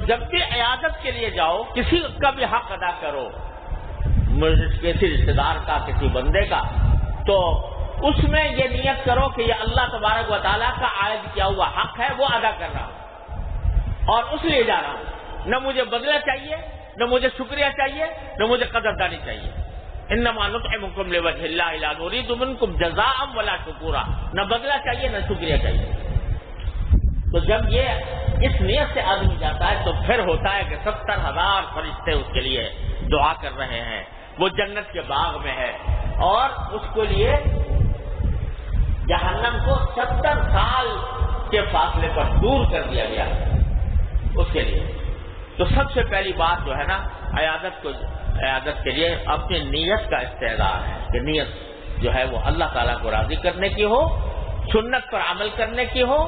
جب بھی عیادت کے لیے جاؤ کسی کا بھی حق ادا کرو، کسی رشتے دار کا، کسی بندے کا، تو اس میں یہ نیت کرو کہ یہ اللہ تبارک و تعالیٰ کا عائد کیا ہوا حق ہے، وہ ادا کر رہا ہوں اور اس لیے جا رہا ہوں۔ نہ مجھے بدلہ چاہیے، نہ مجھے شکریہ چاہیے، نہ مجھے قدردانی چاہیے۔ انما نطعمکم لوجہ اللہ لا نرید منکم جزاء ولا شکورا، نہ بدلہ چاہیے نہ شکریہ چاہیے۔ تو جب یہ اس نیت سے آدمی جاتا ہے تو پھر ہوتا ہے کہ 70,000 فرشتے اس کے لیے دعا کر رہے ہیں، وہ جنت کے باغ میں ہے اور اس کے لیے جہنم کو 70 سال کے فاصلے پر دور کر دیا گیا اس کے لیے۔ تو سب سے پہلی بات جو ہے نا عیادت کے لیے اپنی نیت کا استعداد ہے کہ نیت جو ہے وہ اللہ تعالیٰ کو راضی کرنے کی ہو، سنت پر عمل کرنے کی ہو،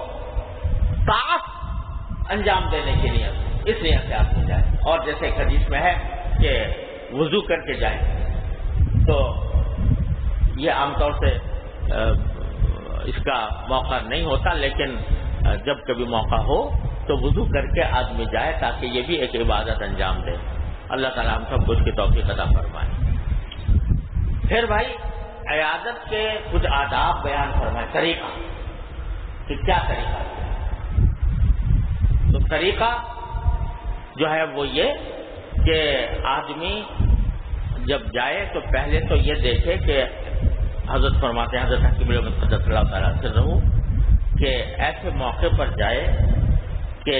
طاعت انجام دینے کی نیت، اس نیت سے آپ جائیں۔ اور جیسے حدیث میں ہے کہ وضو کر کے جائیں، تو یہ عام طور سے اس کا موقع نہیں ہوتا، لیکن جب کبھی موقع ہو تو وضو کر کے آدمی جائے تاکہ یہ بھی ایک عبادت انجام دے۔ اللہ تعالیٰ ہم سب کو اس کی توفیق عطا فرمائے۔ پھر بھائی عیادت کے کچھ آداب بیان فرمائے، طریقہ کہ کیا طریقہ ہے۔ تو طریقہ جو ہے وہ یہ کہ آدمی جب جائے تو پہلے تو یہ دیکھے کہ حضرت فرماتے ہیں، حضرت حکیم المقدس صلی اللہ تعالیٰ سے رہو، کہ ایسے موقع پر جائے کہ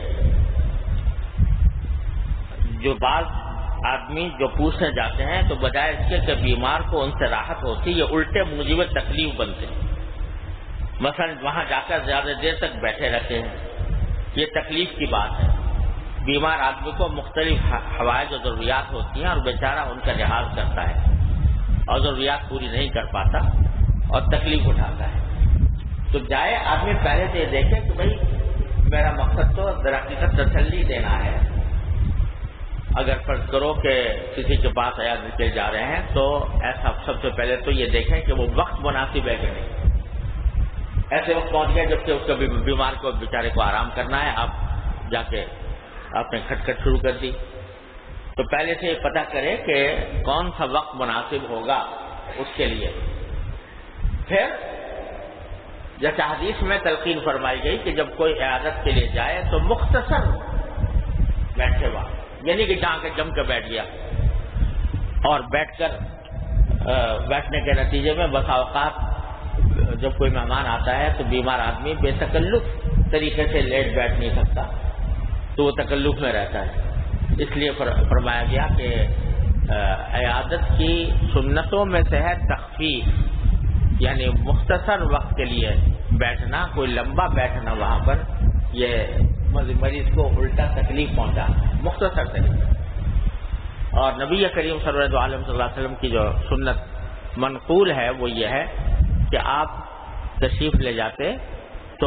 جو بعض آدمی جو پوچھنے جاتے ہیں تو بجائے اس کے کہ بیمار کو ان سے راحت ہوتی، یہ الٹے موجب تکلیف بنتے ہیں۔ مثلا وہاں جا کر زیادہ دیر تک بیٹھے رہتے ہیں، یہ تکلیف کی بات ہے۔ بیمار آدمی کو مختلف حوائج و ضروریات ہوتی ہیں اور بیچارہ ان کا لحاظ کرتا ہے اور ضروریات پوری نہیں کر پاتا اور تکلیف اٹھاتا ہے۔ تو جائے آدمی پہلے سے یہ دیکھے کہ بھائی میرا مقصد تو درحقیقت تسلی دینا ہے۔ اگر فرض کرو کہ کسی کے پاس عیادت کے جا رہے ہیں تو ایسا سب سے پہلے تو یہ دیکھیں کہ وہ وقت مناسب ہے کہ نہیں۔ ایسے وقت پہنچ گئے جبکہ اس کو بیمار کو بیچارے کو آرام کرنا ہے، آپ جا کے آپ نے کھٹکھٹ شروع کر دی، تو پہلے سے یہ پتہ کرے کہ کون سا وقت مناسب ہوگا اس کے لیے۔ پھر جیسے حدیث میں تلقین فرمائی گئی کہ جب کوئی عیادت کے لیے جائے تو مختصر بیٹھے ہوا، یعنی کہ جہاں کے جم کے بیٹھ گیا، اور بیٹھنے کے نتیجے میں بسا اوقات جب کوئی مہمان آتا ہے تو بیمار آدمی بے تکلف طریقے سے لیٹ بیٹھ نہیں سکتا، تو وہ تکلف میں رہتا ہے۔ اس لیے فرمایا گیا کہ عیادت کی سنتوں میں سے ہے تخفیف، یعنی مختصر وقت کے لیے بیٹھنا، کوئی لمبا بیٹھنا وہاں پر یہ مریض کو الٹا تکلیف پہنچا، مختصر تکلیف۔ اور نبی کریم صلی اللہ علیہ وسلم کی جو سنت منقول ہے وہ یہ ہے کہ آپ تشریف لے جاتے تو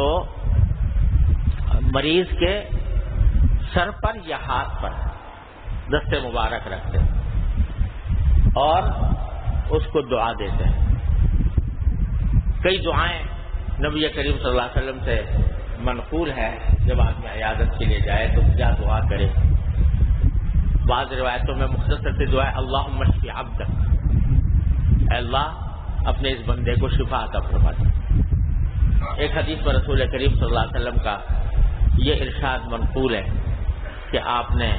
مریض کے سر پر یا ہاتھ پر دست مبارک رکھتے اور اس کو دعا دیتے ہیں۔ کئی دعائیں نبی کریم صلی اللہ علیہ وسلم سے منقول ہے، جب آدمی عیادت کے لیے جائے تو کیا دعا کرے۔ بعض روایتوں میں مختصر سی دعا ہے، اللہم اشفی عبدک، اے اللہ اپنے اس بندے کو شفا عطا فرما دے۔ ایک حدیث میں رسول کریم صلی اللہ علیہ وسلم کا یہ ارشاد منقول ہے کہ آپ نے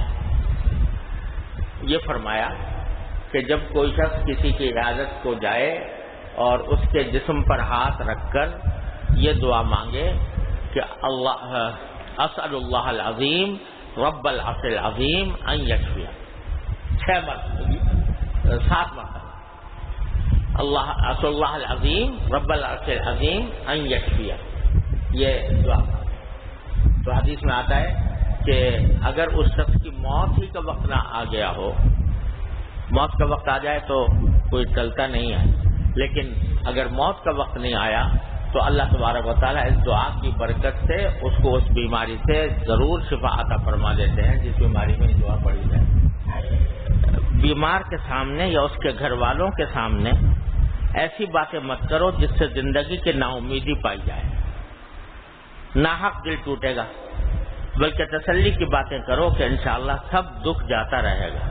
یہ فرمایا کہ جب کوئی شخص کسی کی عیادت کو جائے اور اس کے جسم پر ہاتھ رکھ کر یہ دعا مانگے کہ اللہ اسأل اللہ العظیم رب العرش العظیم ان یشفی، 7 مرتبہ اللہ اسأل اللہ العظیم رب العرش العظیم ان یشفی، یہ دعا۔ تو حدیث میں آتا ہے کہ اگر اس شخص کی موت ہی کا وقت نہ آ گیا ہو، موت کا وقت آ جائے تو کوئی چلتا نہیں ہے، لیکن اگر موت کا وقت نہیں آیا تو اللہ تبارک و تعالیٰ اس دعا کی برکت سے اس کو اس بیماری سے ضرور شفا عطا فرما دیتے ہیں جس بیماری میں دعا پڑی جائے۔ بیمار کے سامنے یا اس کے گھر والوں کے سامنے ایسی باتیں مت کرو جس سے زندگی کی نا امیدی پائی جائے، ناحق دل ٹوٹے گا، بلکہ تسلی کی باتیں کرو کہ انشاءاللہ سب دکھ جاتا رہے گا۔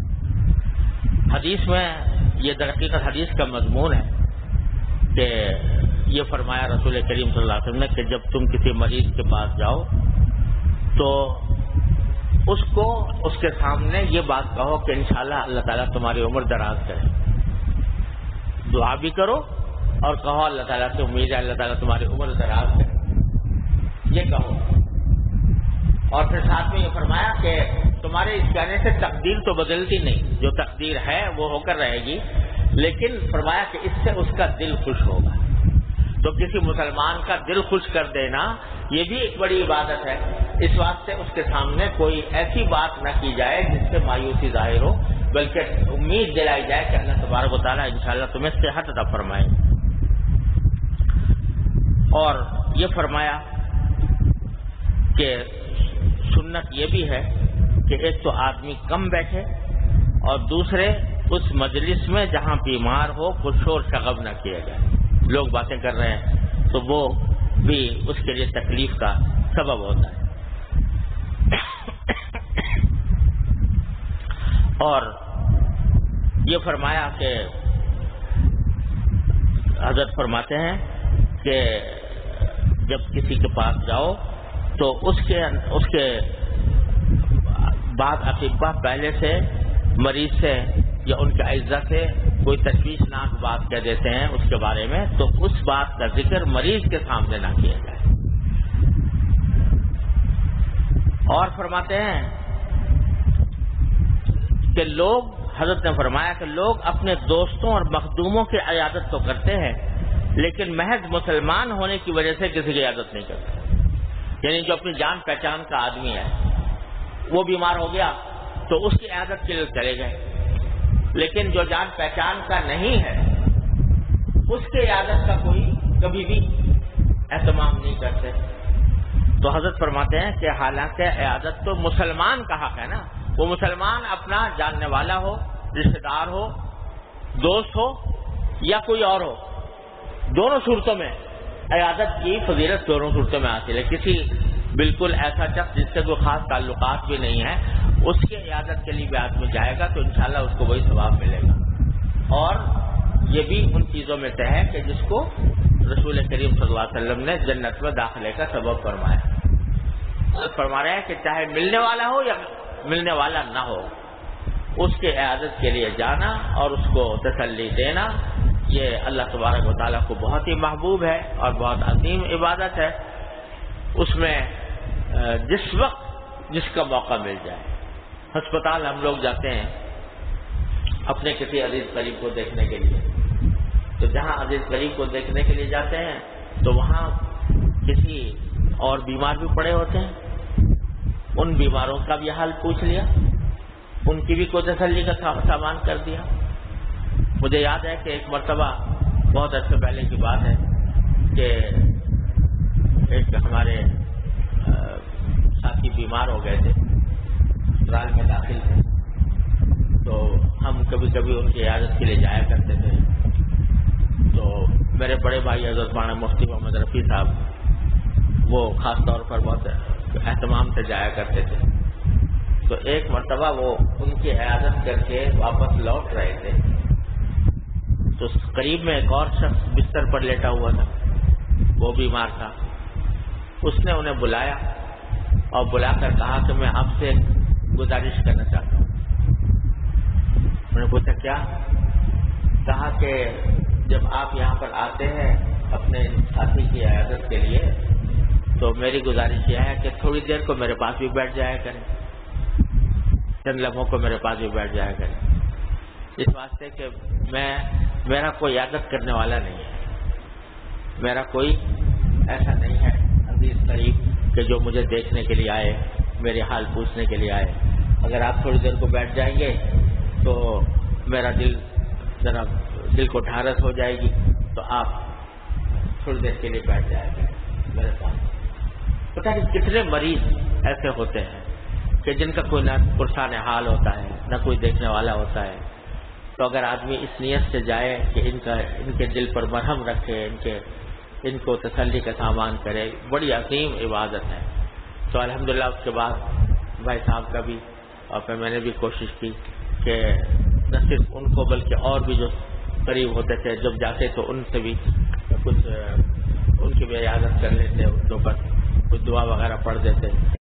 حدیث میں یہ در حقیقت حدیث کا مضمون ہے کہ یہ فرمایا رسول کریم صلی اللہ علیہ وسلم نے کہ جب تم کسی مریض کے پاس جاؤ تو اس کو اس کے سامنے یہ بات کہو کہ انشاءاللہ اللہ تعالیٰ تمہاری عمر دراز کرے، دعا بھی کرو اور کہو اللہ تعالیٰ سے امید ہے اللہ تعالیٰ تمہاری عمر دراز کرے، یہ کہو۔ اور پھر ساتھ میں یہ فرمایا کہ تمہارے اس کہنے سے تقدیر تو بدلتی نہیں، جو تقدیر ہے وہ ہو کر رہے گی، لیکن فرمایا کہ اس سے اس کا دل خوش ہوگا۔ تو کسی مسلمان کا دل خوش کر دینا یہ بھی ایک بڑی عبادت ہے۔ اس واسطے اس کے سامنے کوئی ایسی بات نہ کی جائے جس سے مایوسی ظاہر ہو، بلکہ امید دلائی جائے کہ اللہ تبارک و تعالیٰ انشاءاللہ تمہیں صحت عطا فرمائے۔ اور یہ فرمایا کہ سنت یہ بھی ہے کہ ایک تو آدمی کم بیٹھے اور دوسرے اس مجلس میں جہاں بیمار ہو کچھ شور شغب نہ کیا جائے، لوگ باتیں کر رہے ہیں تو وہ بھی اس کے لیے تکلیف کا سبب ہوتا ہے۔ اور یہ فرمایا کہ حضرت فرماتے ہیں کہ جب کسی کے پاس جاؤ تو اس کے بعد اطباء پہلے سے مریض سے یا ان کے اعزا سے کوئی تشویشناک بات کہہ دیتے ہیں اس کے بارے میں، تو اس بات کا ذکر مریض کے سامنے نہ کیا جائے۔ اور فرماتے ہیں کہ لوگ، حضرت نے فرمایا کہ لوگ اپنے دوستوں اور مخدوموں کی عیادت تو کرتے ہیں لیکن محض مسلمان ہونے کی وجہ سے کسی کی عیادت نہیں کرتے۔ یعنی جو اپنی جان پہچان کا آدمی ہے وہ بیمار ہو گیا تو اس کی عیادت کے لیے چلے گئے، لیکن جو جان پہچان کا نہیں ہے اس کی عیادت کا کوئی کبھی بھی اہتمام نہیں کرتے۔ تو حضرت فرماتے ہیں کہ حالانکہ عیادت تو مسلمان کا حق ہے نا، وہ مسلمان اپنا جاننے والا ہو، رشتہ دار ہو، دوست ہو یا کوئی اور ہو، دونوں صورتوں میں عیادت کی فضیلت دونوں صورتوں میں حاصل ہے۔ کسی بالکل ایسا شخص جس سے کوئی خاص تعلقات بھی نہیں ہے اس کی عیادت کے لیے بھی آدمی جائے گا تو انشاءاللہ اس کو وہی ثواب ملے گا۔ اور یہ بھی ان چیزوں میں سے ہے کہ جس کو رسول کریم صلی اللہ علیہ وسلم نے جنت میں داخلے کا سبب فرمایا۔ فرما رہے ہیں کہ چاہے ملنے والا ہو یا ملنے والا نہ ہو، اس کے عیادت کے لیے جانا اور اس کو تسلی دینا یہ اللہ تبارک و تعالیٰ کو بہت ہی محبوب ہے اور بہت عظیم عبادت ہے۔ اس میں جس وقت جس کا موقع مل جائے، ہسپتال ہم لوگ جاتے ہیں اپنے کسی عزیز قریب کو دیکھنے کے لیے، تو جہاں عزیز قریب کو دیکھنے کے لیے جاتے ہیں تو وہاں کسی اور بیمار بھی پڑے ہوتے ہیں، ان بیماروں کا بھی حال پوچھ لیا، ان کی بھی کوئی تسلی کا سامان کر دیا۔ مجھے یاد ہے کہ ایک مرتبہ بہت عرصے پہلے کی بات ہے کہ ایک ہمارے ساتھی بیمار ہو گئے تھے، اسپتال میں داخل تھے، تو ہم کبھی کبھی ان کی عیادت کے لیے جایا کرتے تھے۔ تو میرے بڑے بھائی حضرت مولانا مفتی محمد رفیع صاحب وہ خاص طور پر بہت اہتمام سے جایا کرتے تھے۔ تو ایک مرتبہ وہ ان کی عیادت کر کے واپس لوٹ رہے تھے تو قریب میں ایک اور شخص بستر پر لیٹا ہوا تھا، وہ بیمار تھا۔ اس نے انہیں بلایا اور بلا کر کہا کہ میں آپ سے گزارش کرنا چاہتا ہوں۔ انہوں نے پوچھا کیا؟ کہا کہ جب آپ یہاں پر آتے ہیں اپنے ساتھی کی عیادت کے لیے تو میری گزارش یہ ہے کہ تھوڑی دیر کو میرے پاس بھی بیٹھ جایا کریں، چند لمحوں کو میرے پاس بھی بیٹھ جایا کریں، اس واسطے کہ میرا کوئی عیادت کرنے والا نہیں ہے، میرا کوئی ایسا نہیں ہے عزیز قریب کہ جو مجھے دیکھنے کے لیے آئے، میرے حال پوچھنے کے لیے آئے۔ اگر آپ تھوڑی دیر کو بیٹھ جائیں گے تو میرا دل کو ڈھارس ہو جائے گی، تو آپ تھوڑی دیر کے لیے بیٹھ جائیں گے میرے ساتھ۔ پتہ نہیں کتنے مریض ایسے ہوتے ہیں کہ جن کا کوئی نہ پرسان حال ہوتا ہے نہ کوئی دیکھنے والا ہوتا ہے، تو اگر آدمی اس نیت سے جائے کہ ان کے دل پر مرہم رکھے، ان کو تسلی کا سامان کرے، بڑی عظیم عبادت ہے۔ تو الحمدللہ اس کے بعد بھائی صاحب کا بھی اور پھر میں نے بھی کوشش کی کہ نہ صرف ان کو بلکہ اور بھی جو قریب ہوتے تھے جب جاتے تو ان سے بھی کچھ ان کی بھی عیادت کر لیتے، ان کے اوپر کچھ دعا وغیرہ پڑھ دیتے.